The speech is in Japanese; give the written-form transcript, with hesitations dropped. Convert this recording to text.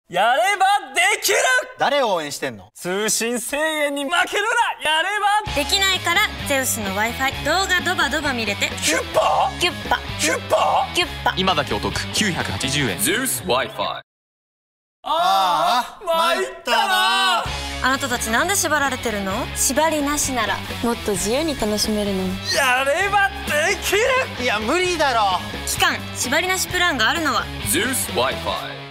やればできる。 誰を応援してんの？ 通信制限に負けるな。やればできないからゼウスの Wi-Fi 動画ドバドバ見れてキュッパキュッパキュッパキュッパ。 今だけお得980円。 Zeus Wi-Fi。 ああ参ったな。 あなたたちなんで縛られてるの？縛りなしならもっと自由に楽しめるのに。 やればできる。 いや無理だろ。 期間縛りなしプランがあるのは Zeus Wi-Fi。